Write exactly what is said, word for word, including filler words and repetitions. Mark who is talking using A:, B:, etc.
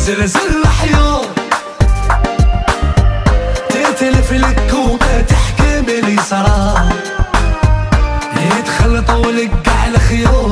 A: زلزل الحياة تتلف لك وما تحكم لي صرا يتخلطوا لك كاع الخيار